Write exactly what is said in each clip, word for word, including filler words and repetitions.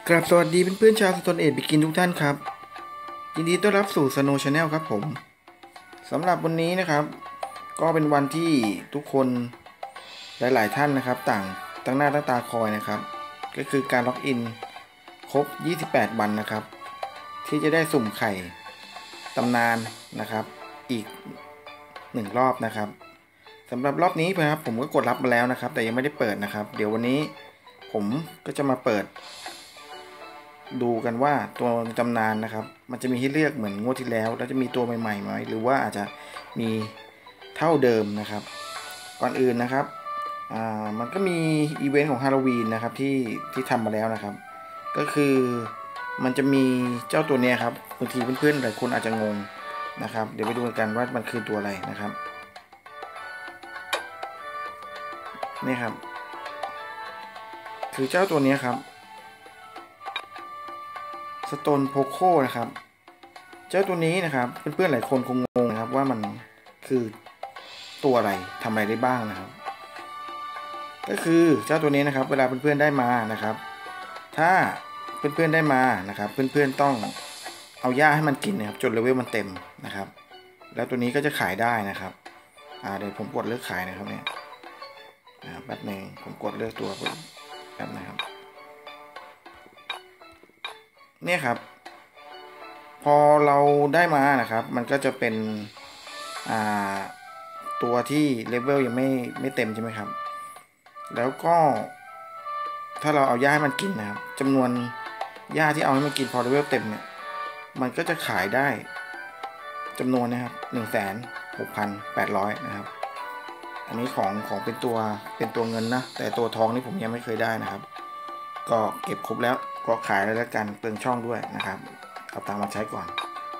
กราบสวัสดีเพื่อนๆชาวสโตนเอจบิกินทุกท่านครับยินดีต้อนรับสู่สโนว์ชาแนลครับผมสำหรับวันนี้นะครับก็เป็นวันที่ทุกคนหลายๆท่านนะครับต่างตั้งหน้าตั้งตาคอยนะครับก็คือการล็อกอินครบยี่สิบแปดวันนะครับที่จะได้สุ่มไข่ตำนานนะครับอีกหนึ่งรอบนะครับสำหรับรอบนี้นะครับผมก็กดรับมาแล้วนะครับแต่ยังไม่ได้เปิดนะครับเดี๋ยววันนี้ผมก็จะมาเปิดดูกันว่าตัวตำนานนะครับมันจะมีให้เลือกเหมือนงวดที่แล้วแล้วจะมีตัวใหม่ๆไหมหรือว่าอาจจะมีเท่าเดิมนะครับก่อนอื่นนะครับอ่ามันก็มีอีเวนต์ของฮาโลวีนนะครับที่ที่ทำมาแล้วนะครับก็คือมันจะมีเจ้าตัวเนี้ยครับบางทีเพื่อนๆหลายคนอาจจะงงนะครับเดี๋ยวไปดูกันว่ามันคือตัวอะไรนะครับนี่ครับคือเจ้าตัวนี้ครับสโตนโพโคนะครับเจ้าตัวนี้นะครับเพื่อนๆหลายคนคงงงนะครับว่ามันคือตัวอะไรทำอะไรได้บ้างนะครับก็คือเจ้าตัวนี้นะครับเวลาเพื่อนๆได้มานะครับถ้าเพื่อนๆได้มานะครับเพื่อนๆต้องเอาหญ้าให้มันกินนะครับจนเลเวลมันเต็มนะครับแล้วตัวนี้ก็จะขายได้นะครับอ่าเดี๋ยวผมกดเลือกขายนะครับเนี่ยแป๊บนึงผมกดเลือกตัวแป๊บนะครับเนี่ยครับพอเราได้มานะครับมันก็จะเป็นอ่าตัวที่เลเวลยังไม่ไม่เต็มใช่ไหมครับแล้วก็ถ้าเราเอาหญ้าให้มันกินนะครับจำนวนหญ้าที่เอาให้มันกินพอเลเวลเต็มเนี่ยมันก็จะขายได้จำนวนนะครับหนึ่งแสนหกพันแปดร้อยนะครับอันนี้ของของเป็นตัวเป็นตัวเงินนะแต่ตัวทองนี่ผมยังไม่เคยได้นะครับก็เก็บครบแล้วก็ขายแล้วกันเปลืองช่องด้วยนะครับเอาตังค์มาใช้ก่อน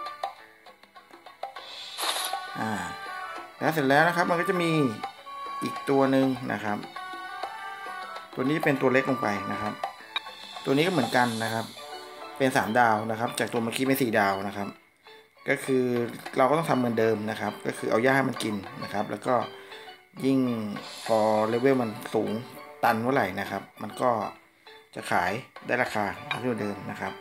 อ่าแล้วเสร็จแล้วนะครับมันก็จะมีอีกตัวหนึ่งนะครับตัวนี้เป็นตัวเล็กลงไปนะครับตัวนี้ก็เหมือนกันนะครับเป็นสามดาวนะครับจากตัวเมื่อกี้เป็นสี่ดาวนะครับก็คือเราก็ต้องทำเหมือนเดิมนะครับก็คือเอาหญ้าให้มันกินนะครับแล้วก็ยิ่งพอเลเวลมันสูงตันเมื่อไหร่นะครับมันก็จะขายได้ราคาเท่าเดิมนะครับ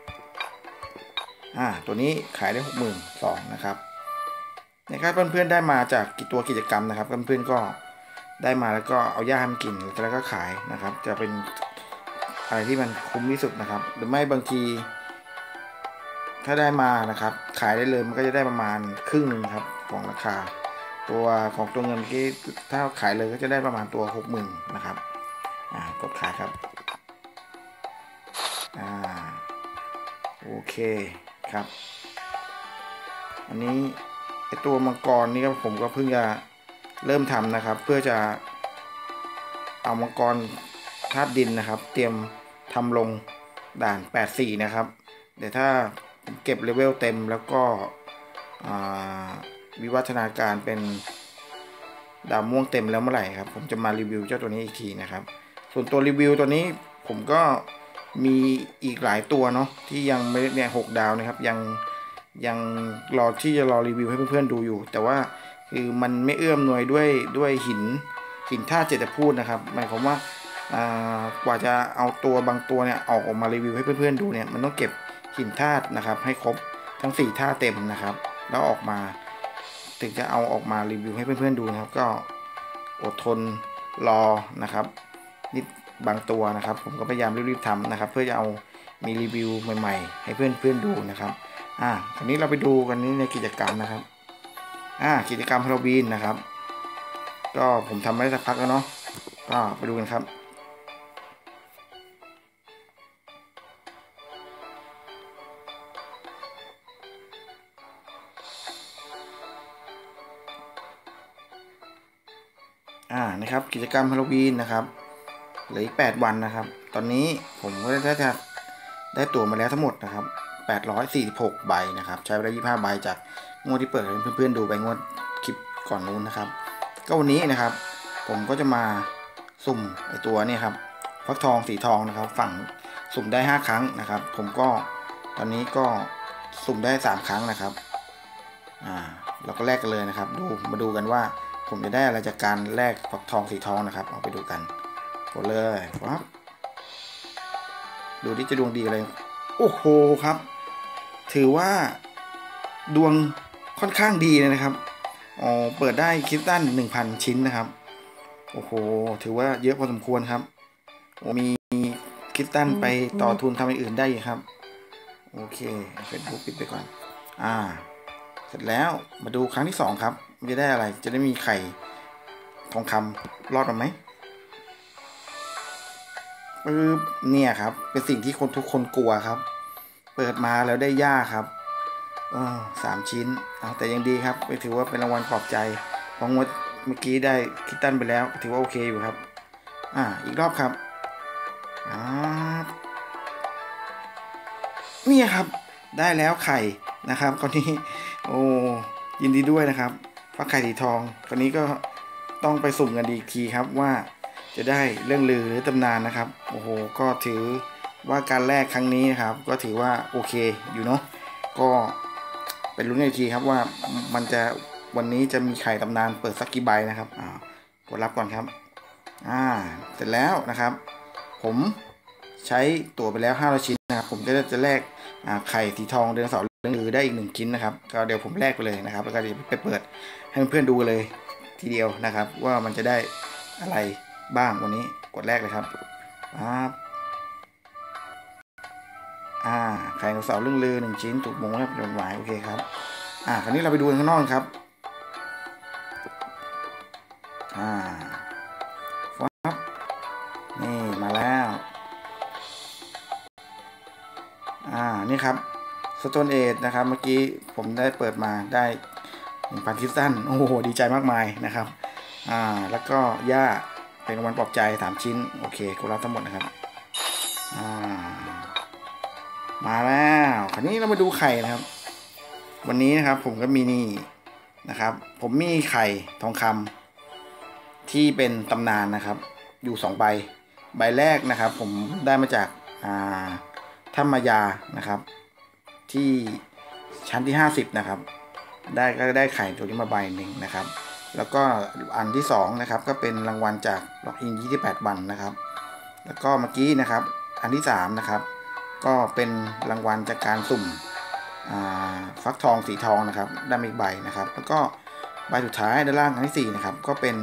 อ่าตัวนี้ขายได้หกหมื่นสองนะครับนะครับเพื่อนๆได้มาจากกี่ตัวกิจกรรมนะครับเพื่อนๆก็ได้มาแล้วก็เอาหญ้าให้มันกินแล้วก็ขายนะครับจะเป็นอะไรที่มันคุ้มที่สุดนะครับหรือไม่บางทีถ้าได้มานะครับขายได้เลยมันก็จะได้ประมาณครึ่งหนึ่งครับของราคาตัวของตัวเงินที่ถ้าขายเลยก็จะได้ประมาณตัวหกหมื่นนะครับอ่ากดขายครับอ่าโอเคครับอันนี้ไอตัวมังกรนี่ก็ผมก็เพิ่งจะเริ่มทำนะครับเพื่อจะเอามังกรธาตุดินนะครับเตรียมทำลงด่านแปดสิบสี่นะครับเดี๋ยวถ้าผมเก็บเลเวลเต็มแล้วก็วิวัฒนาการเป็นดาวม่วงเต็มแล้วเมื่อไหร่ครับผมจะมารีวิวเจ้าตัวนี้อีกทีนะครับส่วนตัวรีวิวตัวนี้ผมก็มีอีกหลายตัวเนาะที่ยังไม่เนี่ยหกดาวนะครับยังยังรอที่จะรอรีวิวให้เพื่อนๆดูอยู่แต่ว่าคือมันไม่เอื้อมหน่วยด้วยด้วยหินหินธาตุเจตพูดนะครับหมายความว่ากว่าจะเอาตัวบางตัวเนี่ยออกออกมารีวิวให้เพื่อนๆดูเนี่ยมันต้องเก็บหินธาตุนะครับให้ครบทั้งสี่ธาตุเต็มนะครับแล้วออกมาถึงจะเอาออกมารีวิวให้เพื่อนๆดูนะครับก็อดทนรอนะครับนิดบางตัวนะครับผมก็พยายามรีบๆทำนะครับเพื่อจะเอามีรีวิวใหม่ๆให้เพื่อนๆดูนะครับอ่าคราวนี้เราไปดูกันนี้ในกิจกรรมนะครับอ่ากิจกรรมฮาโลวีนนะครับก็ผมทำมาได้สักพักแล้วเนาะก็ไปดูกันครับอ่านะครับกิจกรรมฮาโลวีนนะครับเหลืออีกแปดวันนะครับตอนนี้ผมก็ได้จะได้ตั๋วมาแล้วทั้งหมดนะครับแปดร้อยสี่สิบหกใบนะครับใช้ไปได้ยี่สิบห้าใบจากงวดที่เปิดให้เพื่อนๆดูไปงวดคลิปก่อนนู้นนะครับก็วันนี้นะครับผมก็จะมาสุ่มไอตัวนี้ครับฟักทองสีทองนะครับฝั่งสุ่มได้ห้าครั้งนะครับผมก็ตอนนี้ก็สุ่มได้สามครั้งนะครับอ่าเราก็แลกกันเลยนะครับดูมาดูกันว่าผมจะได้อะไรจากการแลกฟักทองสีทองนะครับเอาไปดูกันกดเลยครับดูที่จะดวงดีอะไรโอ้โหครับถือว่าดวงค่อนข้างดีเลยนะครับอ๋อเปิดได้คริสตัลหนึ่งพันชิ้นนะครับโอ้โหถือว่าเยอะพอสมควรครับมีคริสตัลไปต่อทุนทำอย่างอื่นได้ครับโอเคเฟซบุ๊กปิดไปก่อนอ่าเสร็จแล้วมาดูครั้งที่สองครับจะได้อะไรจะได้มีไข่ทองคำรอดมาไหมปึ๊บเนี่ยครับเป็นสิ่งที่คนทุกคนกลัวครับเปิดมาแล้วได้ย่าครับอ๋อสามชิ้นเอาแต่ยังดีครับไปถือว่าเป็นรางวัลปลอบใจเพราะงวดเมื่อกี้ได้คิตตันไปแล้วถือว่าโอเคอยู่ครับอ่าอีกรอบครับอ่านี่ครับได้แล้วไข่นะครับคราวนี้โอ้ยินดีด้วยนะครับเพราะไข่สีทองคราวนี้ก็ต้องไปสุ่มกันอีกทีครับว่าจะได้เรื่องลือหรือตำนานนะครับโอ้โหก็ถือว่าการแรกครั้งนี้นะครับก็ถือว่าโอเคอยู่เนาะก็เป็นลุ้นอีกทีครับว่ามันจะวันนี้จะมีไข่ตำนานเปิดสักกี่ใบนะครับอ่ากดรับก่อนครับอ่าเสร็จแล้วนะครับผมใช้ตั๋วไปแล้วห้าร้อยชิ้นนะครับผมจะจะแลกอ่าไข่สีทองไดโนเสาร์เรื่องลือได้อีกหนึ่งชิ้นนะครับก็เดี๋ยวผมแลกไปเลยนะครับแล้วก็เดี๋ยวไปเปิดให้เพื่อนๆดูเลยทีเดียวนะครับว่ามันจะได้อะไรบ้างวันนี้กดแรกเลยครับครับอ่าไข่ไดโนเสาร์เรื่องลือหนึ่งชิ้นถูกมงแล้วโดนหวายโอเคครับอ่าคราวนี้เราไปดูข้างนอกครับอ่าฟับนี่มาแล้วอ่านี่ครับสโตนเอจนะครับเมื่อกี้ผมได้เปิดมาได้หนึ่งพันคริสตัลโอ้โหดีใจมากมายนะครับอ่าแล้วก็ย่าเป็นรางวัลปลอบใจสามชิ้นโอเคกูรับทั้งหมดนะครับอ่ามาแล้วคราวนี้เรามาดูไข่นะครับวันนี้นะครับผมก็มีนี่นะครับผมมีไข่ทองคำที่เป็นตำนานนะครับอยู่สองใบใบแรกนะครับผมได้มาจากอ่าถ้ำมายานะครับที่ชั้นที่ห้าสิบนะครับได้ก็ได้ไข่ตัวนี้มาใบหนึ่งนะครับแล้วก็อันที่สองนะครับก็เป็นรางวัลจากล็อกอินยี่สิบแปดวันนะครับแล้วก็เมื่อกี้นะครับอันที่สามนะครับก็เป็นรางวัลจากการสุ่มฟักทองสีทองนะครับได้อีกใบนะครับแล้วก็ใบสุดท้ายด้านล่างอันที่สี่นะครับก็เป็น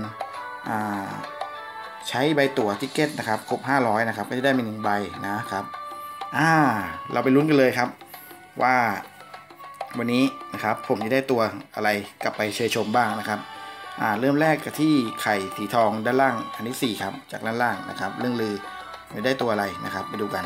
ใช้ใบตั๋วทิเก็ตนะครับครบห้าร้อยนะครับก็จะได้มีหนึ่งใบนะครับอ่าเราไปลุ้นกันเลยครับว่าวันนี้นะครับผมจะได้ตัวอะไรกลับไปเชยชมบ้างนะครับอ่าเริ่มแรกกับที่ไข่สีทองด้านล่างอันที่สี่ครับจากด้านล่างนะครับเรื่องลือจะได้ตัวอะไรนะครับไปดูกัน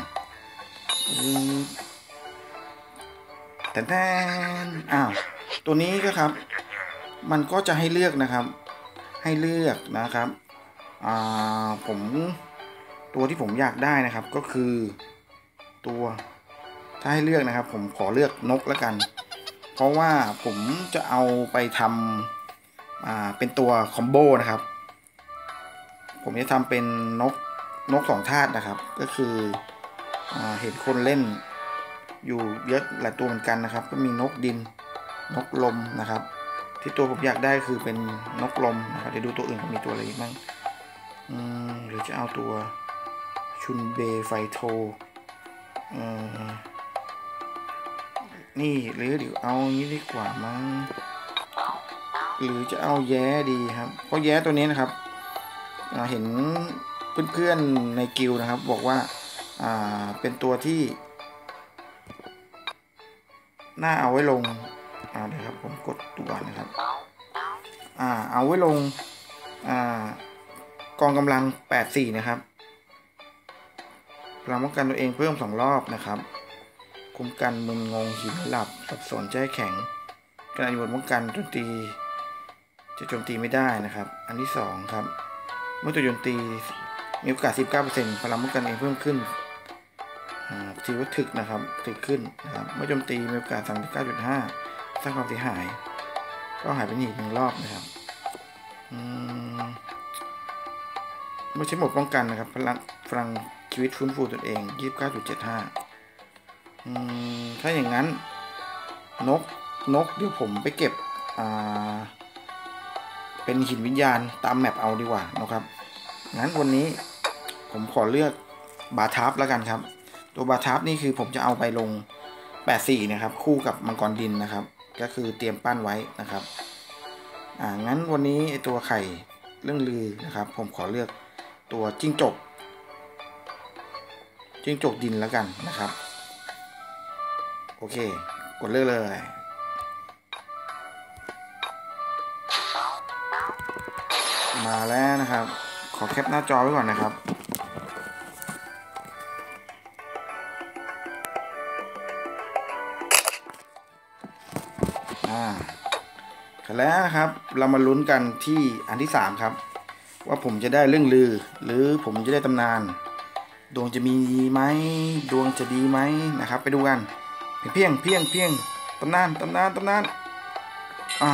แต่แน่อ้าวตัวนี้ก็ครับมันก็จะให้เลือกนะครับให้เลือกนะครับอ่าผมตัวที่ผมอยากได้นะครับก็คือตัวถ้าให้เลือกนะครับผมขอเลือกนกแล้วกันเพราะว่าผมจะเอาไปทำอ่าเป็นตัวคอมโบนะครับผมจะทำเป็นนกนกสองธาตุนะครับก็คืออ่าเห็นคนเล่นอยู่เยอะหลายตัวเหมือนกันนะครับก็มีนกดินนกลมนะครับที่ตัวผมอยากได้คือเป็นนกลมนะครับเดี๋ยวดูตัวอื่นมีตัวอะไรอีกบ้างอืมหรือจะเอาตัวชุนเบไฟโทอืมนี่หรือเดี๋ยวเอางี้ดีกว่ามั้งหรือจะเอาแย้ดีครับเพราะแย้ตัวนี้นะครับเห็นเพื่อนๆในกิลนะครับบอกว่าอ่าเป็นตัวที่น่าเอาไว้ลงอ่าเดี๋ยวครับผมกดตัวนะครับอ่าเอาไว้ลงอ่ากองกำลังแปดสี่นะครับพลังป้องกันตัวเองเพิ่มสองรอบนะครับคุ้มกันมึนงงหินหลับสับสนใจแข็งขณะอยู่บนป้องกันโจมตีจะโจมตีไม่ได้นะครับอันที่สองครับเมื่อตัวโจมตีมีโอกาส สิบเก้าเปอร์เซ็นต์ พลังป้องกันเองเพิ่มขึ้นถือว่าถึกนะครับถึกขึ้นนะครับเมื่อโจมตีมีโอกาส สามสิบเก้าจุดห้า สร้างความเสียหายก็หายไปหนีหนึ่งรอบนะครับไม่ใช่หมดป้องกันนะครับพลังพลังชีวิตฟื้นฟูตนเอง ยี่สิบเก้าจุดเจ็ดห้า อืมถ้าอย่างนั้นนกนกเดี๋ยวผมไปเก็บอ่าเป็นหินวิญญาณตามแมปเอาดีกว่านะครับงั้นวันนี้ผมขอเลือกบาทาร์ฟแล้วกันครับตัวบาทับนี่คือผมจะเอาไปลงแปดสี่นะครับคู่กับมังกรดินนะครับก็คือเตรียมปั้นไว้นะครับอ่างั้นวันนี้ไอตัวไข่เรื่องลือนะครับผมขอเลือกตัวจิ้งจกจิ้งจกดินแล้วกันนะครับโอเคกดเลือกเลยมาแล้วนะครับขอแคปหน้าจอไว้ก่อนนะครับอ่าแล้วครับเรามาลุ้นกันที่อันที่สามครับว่าผมจะได้เรื่องลือหรือผมจะได้ตำนานดวงจะมีไหมดวงจะดีไหมนะครับไปดูกันเพียงเพียงเพียงตำนานตำนานตำนานอ่า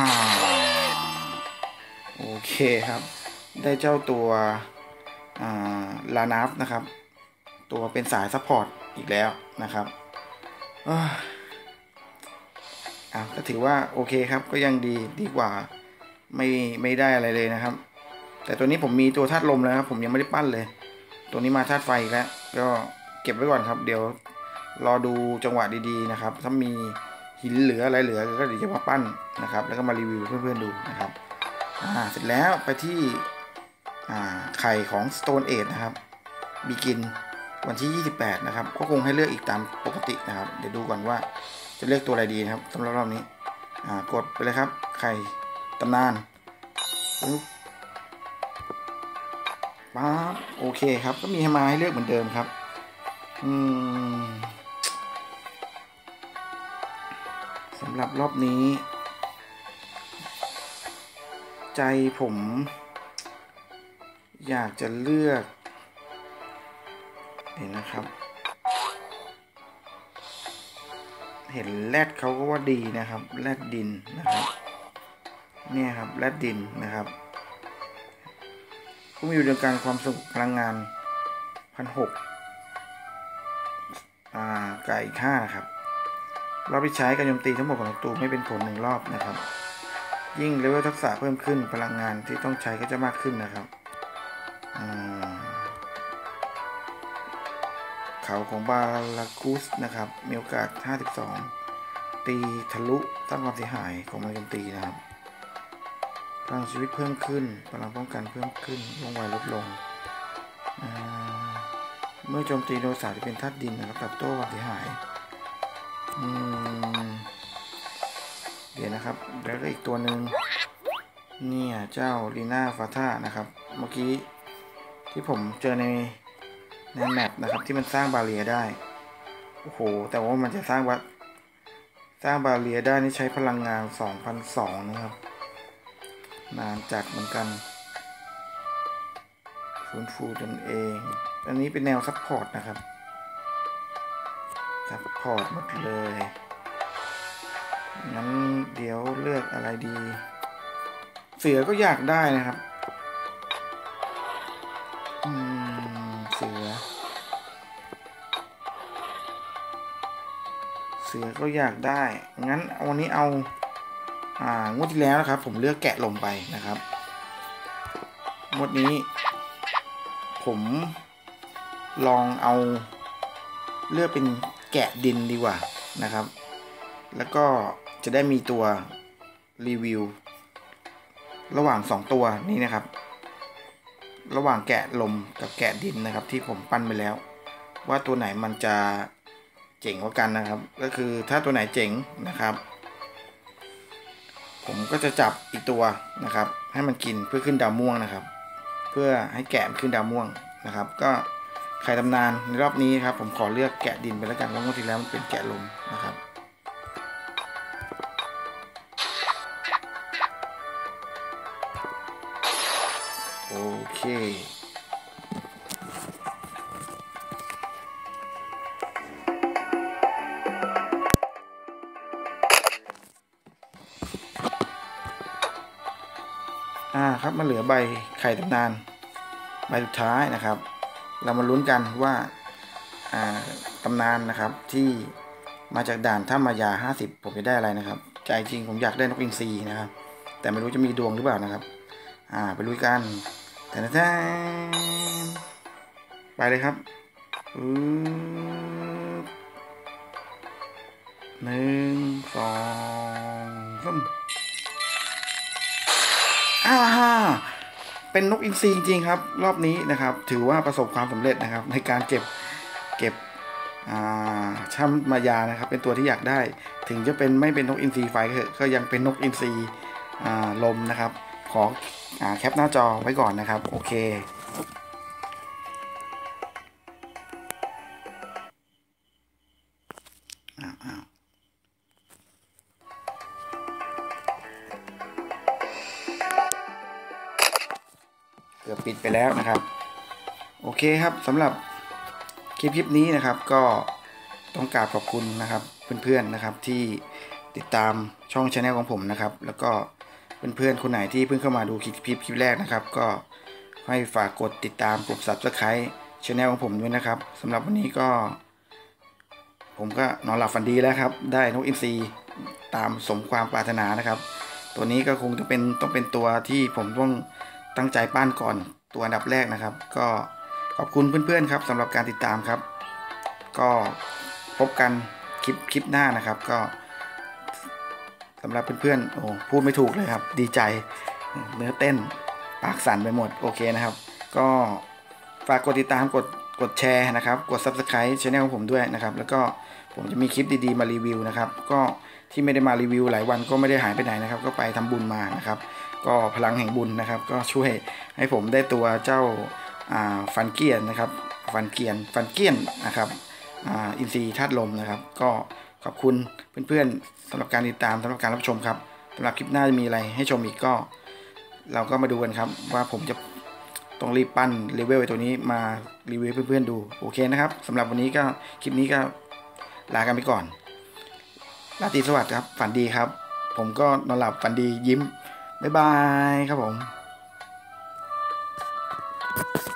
โอเคครับได้เจ้าตัวอ่าลานาฟนะครับตัวเป็นสายซัพพอร์ตอีกแล้วนะครับอ่าก็ถือว่าโอเคครับก็ยังดีดีกว่าไม่ไม่ได้อะไรเลยนะครับแต่ตัวนี้ผมมีตัวธาตุลมแล้วครับผมยังไม่ได้ปั้นเลยตัวนี้มาธาตุไฟแล้วก็เก็บไว้ก่อนครับเดี๋ยวรอดูจังหวะดีๆนะครับถ้ามีหินเหลืออะไรเหลือก็เดี๋ยวจะมาปั้นนะครับแล้วก็มารีวิวเพื่อนๆดูนะครับอ่าเสร็จแล้วไปที่อ่าไข่ของ Stone Age นะครับบีกินวันที่ยี่สิบแปดนะครับก็คงให้เลือกอีกตามปกตินะครับเดี๋ยวดูก่อนว่าจะเลือกตัวอะไรดีนะครับสำหรับรอบนี้อ่ากดไปเลยครับไข่ตำนานป๊าบโอเคครับก็มีให้มาให้เลือกเหมือนเดิมครับอืมสำหรับรอบนี้ใจผมอยากจะเลือกเห็นนะครับเห็นแรดเขาก็ว่าดีนะครับแรดดินนะครับเนี่ยครับแรดดินนะครับก็มีอยู่ในการความสุขพลังงานพันหกอ่าไก่ห้าครับรอบที่ใช้การโจมตีทั้งหมดของศัตรูไม่เป็นผลหนึ่งรอบนะครับยิ่งเลเวลทักษะเพิ่มขึ้นพลังงานที่ต้องใช้ก็จะมากขึ้นนะครับเขาของบาลาคุสนะครับมีโอกาสห้าสิบสองตีทะลุสร้างความเสียหายของมันโจมตีนะครับพลังชีวิตเพิ่มขึ้นพลังป้องกันเพิ่มขึ้นว่องไวลดลงเมื่อโจมตีโดยสารที่เป็นธาตุดินนะครับตอบโต้ความเสียหายเดี๋ยวนะครับแล้วก็อีกตัวหนึ่งเนี่ยเจ้าลีน่าฟาท่านะครับเมื่อกี้ที่ผมเจอในในแมปนะครับที่มันสร้างบาเรียได้โอ้โหแต่ว่ามันจะสร้างวัดสร้างบาเรียได้นี่ใช้พลังงาน สองพันสองร้อย นะครับนานจัดเหมือนกันฟื้นฟูตนเองอันนี้เป็นแนวซัพพอร์ตนะครับซัพพอร์ตหมดเลยงั้นเดี๋ยวเลือกอะไรดีเสือก็อยากได้นะครับอืมเสือเสือก็อยากได้งั้นวันนี้เอาอ่างวดที่แล้วนะครับผมเลือกแกะลมไปนะครับงวดนี้ผมลองเอาเลือกเป็นแกะดินดีกว่านะครับแล้วก็จะได้มีตัวรีวิวระหว่างสองตัวนี้นะครับระหว่างแกะลมกับแกะดินนะครับที่ผมปั้นไปแล้วว่าตัวไหนมันจะเจ๋งกว่ากันนะครับก็คือถ้าตัวไหนเจ๋งนะครับผมก็จะจับอีกตัวนะครับให้มันกินเพื่อขึ้นดาวม่วงนะครับเพื่อให้แกะขึ้นดาวม่วงนะครับก็ไข่ตำนานในรอบนี้ครับผมขอเลือกแกะดินไปแล้วกันเพราะงวดที่แล้วมันเป็นแกะลมนะครับโอเคอ่าครับมาเหลือใบไข่ตำนานใบสุดท้ายนะครับเรามาลุ้นกันว่าอ่าตำนานนะครับที่มาจากด่านถ้ามายาห้าสิบผมจะได้อะไรนะครับใจจริงผมอยากได้นกอินทรีนะครับแต่ไม่รู้จะมีดวงหรือเปล่านะครับอ่าไปลุยกันแต่ถ้าไปเลยครับอือหนึ่งสองสามอ้าเป็นนกอินทรีจริงๆครับรอบนี้นะครับถือว่าประสบความสำเร็จนะครับในการเก็บเก็บช่ำมายานะครับเป็นตัวที่อยากได้ถึงจะเป็นไม่เป็นนกอินทรีไฟก็ยังเป็นนกอินทรีลมนะครับขอแคปหน้าจอไว้ก่อนนะครับโอเคเกือบปิดไปแล้วนะครับโอเคครับสำหรับคลิปคลิปนี้นะครับก็ต้องกราบขอบคุณนะครับเพื่อนๆนะครับที่ติดตามช่องชาแนลของผมนะครับแล้วก็เพื่อนๆคนไหนที่เพิ่งเข้ามาดูคลิปคลิปคลิปแรกนะครับก็ให้ฝากกดติดตามกด ซับสไครบ์ ชาแนลของผมด้วยนะครับสำหรับวันนี้ก็ผมก็นอนหลับฝันดีแล้วครับได้นกอินทรีตามสมความปรารถนานะครับตัวนี้ก็คงจะเป็นต้องเป็นตัวที่ผมต้องตั้งใจปั้นก่อนตัวอันดับแรกนะครับก็ขอบคุณเพื่อนๆครับสำหรับการติดตามครับก็พบกันคลิปคลิปหน้านะครับก็สำหรับเพื่อนๆโอ้พูดไม่ถูกเลยครับดีใจเนื้อเต้นปากสั่นไปหมดโอเคนะครับก็ฝากกดติดตามกดกดแชร์นะครับกด ซับสไครบ์ ชาแนลของผมด้วยนะครับแล้วก็ผมจะมีคลิปดีๆมารีวิวนะครับก็ที่ไม่ได้มารีวิวหลายวันก็ไม่ได้หายไปไหนนะครับก็ไปทำบุญมานะครับก็พลังแห่งบุญนะครับก็ช่วยให้ผมได้ตัวเจ้าฟันเกียนนะครับฟันเกียนฟันเกียนนะครับอินทรีธาตุลมนะครับก็ขอบคุณเพื่อนๆสำหรับการติดตามสำหรับการรับชมครับสำหรับคลิปหน้าจะมีอะไรให้ชมอีกก็เราก็มาดูกันครับว่าผมจะต้องรีบปั้นเลเวลไอ้ตัวนี้มารีวิวเพื่อนๆดูโอเคนะครับสำหรับวันนี้ก็คลิปนี้ก็ลากันไปก่อนราตรีสวัสดิ์ครับฝันดีครับผมก็นอนหลับฝันดียิ้มบ๊ายบายครับผม